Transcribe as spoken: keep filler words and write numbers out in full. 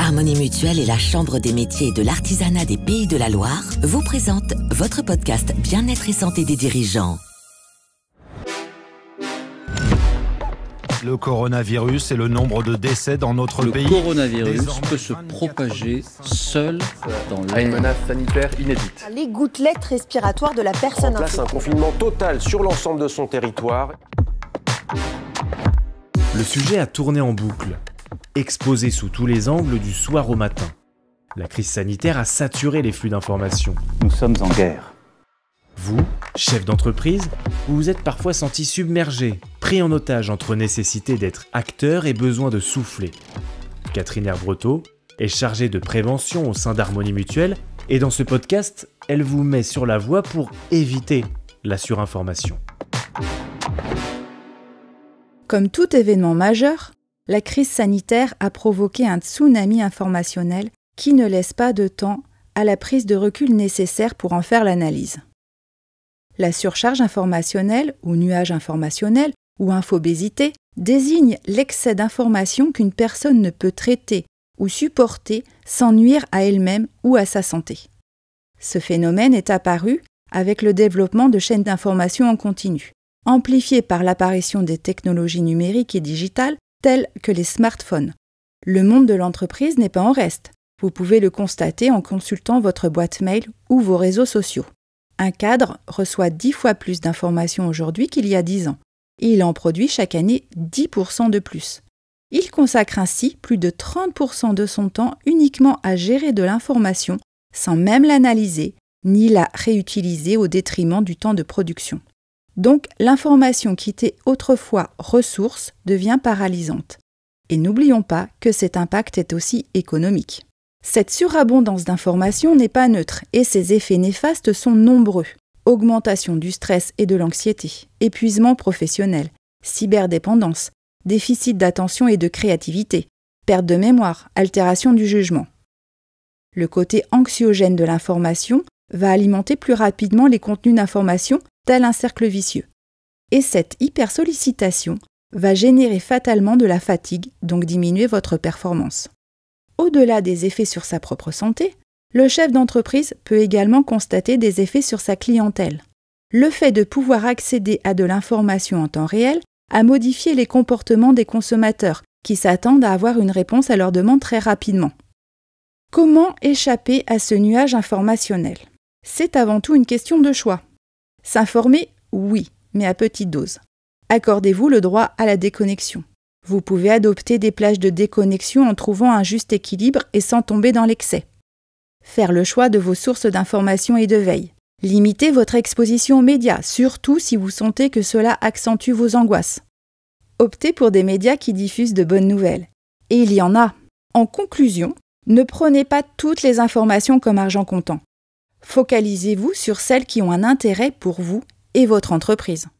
Harmonie Mutuelle et la Chambre des métiers et de l'artisanat des Pays de la Loire vous présentent votre podcast Bien-être et santé des dirigeants. Le coronavirus et le nombre de décès dans notre le pays. Le coronavirus peut se propager seul dans l'air. Une menace sanitaire inédite. Les gouttelettes respiratoires de la personne en place un confinement total sur l'ensemble de son territoire. Le sujet a tourné en boucle, exposé sous tous les angles du soir au matin. La crise sanitaire a saturé les flux d'informations. Nous sommes en guerre. Vous, chef d'entreprise, vous vous êtes parfois senti submergé, pris en otage entre nécessité d'être acteur et besoin de souffler. Catherine Herbreteau est chargée de prévention au sein d'Harmonie Mutuelle et dans ce podcast, elle vous met sur la voie pour éviter la surinformation. Comme tout événement majeur, la crise sanitaire a provoqué un tsunami informationnel qui ne laisse pas de temps à la prise de recul nécessaire pour en faire l'analyse. La surcharge informationnelle ou nuage informationnel ou infobésité désigne l'excès d'informations qu'une personne ne peut traiter ou supporter sans nuire à elle-même ou à sa santé. Ce phénomène est apparu avec le développement de chaînes d'information en continu, amplifiées par l'apparition des technologies numériques et digitales telles que les smartphones. Le monde de l'entreprise n'est pas en reste. Vous pouvez le constater en consultant votre boîte mail ou vos réseaux sociaux. Un cadre reçoit dix fois plus d'informations aujourd'hui qu'il y a dix ans, et il en produit chaque année dix pour cent de plus. Il consacre ainsi plus de trente pour cent de son temps uniquement à gérer de l'information, sans même l'analyser, ni la réutiliser au détriment du temps de production. Donc l'information qui était autrefois ressource devient paralysante. Et n'oublions pas que cet impact est aussi économique. Cette surabondance d'informations n'est pas neutre et ses effets néfastes sont nombreux. Augmentation du stress et de l'anxiété, épuisement professionnel, cyberdépendance, déficit d'attention et de créativité, perte de mémoire, altération du jugement. Le côté anxiogène de l'information va alimenter plus rapidement les contenus d'information, tel un cercle vicieux. Et cette hypersollicitation va générer fatalement de la fatigue, donc diminuer votre performance. Au-delà des effets sur sa propre santé, le chef d'entreprise peut également constater des effets sur sa clientèle. Le fait de pouvoir accéder à de l'information en temps réel a modifié les comportements des consommateurs qui s'attendent à avoir une réponse à leurs demandes très rapidement. Comment échapper à ce nuage informationnel ? C'est avant tout une question de choix. S'informer, oui, mais à petite dose. Accordez-vous le droit à la déconnexion. Vous pouvez adopter des plages de déconnexion en trouvant un juste équilibre et sans tomber dans l'excès. Faire le choix de vos sources d'information et de veille. Limitez votre exposition aux médias, surtout si vous sentez que cela accentue vos angoisses. Optez pour des médias qui diffusent de bonnes nouvelles. Et il y en a. En conclusion, ne prenez pas toutes les informations comme argent comptant. Focalisez-vous sur celles qui ont un intérêt pour vous et votre entreprise.